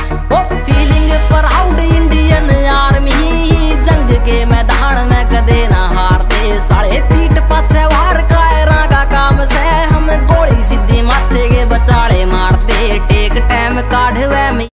ओ feeling proud Indian Army, जंग के मैदान में कदे ना हारते। साले पीठ पाछे वार कायरा का काम से हम गोली सीधी माथे के बचाले मारते। टेक टाइम काढ़वे में